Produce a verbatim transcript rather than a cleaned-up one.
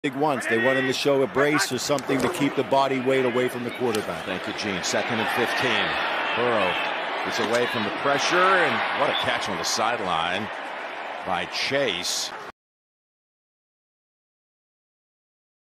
big ones. They want him to show a brace or something to keep the body weight away from the quarterback. Thank you, Gene. Second and fifteen. Burrow gets away from the pressure, and what a catch on the sideline by Chase.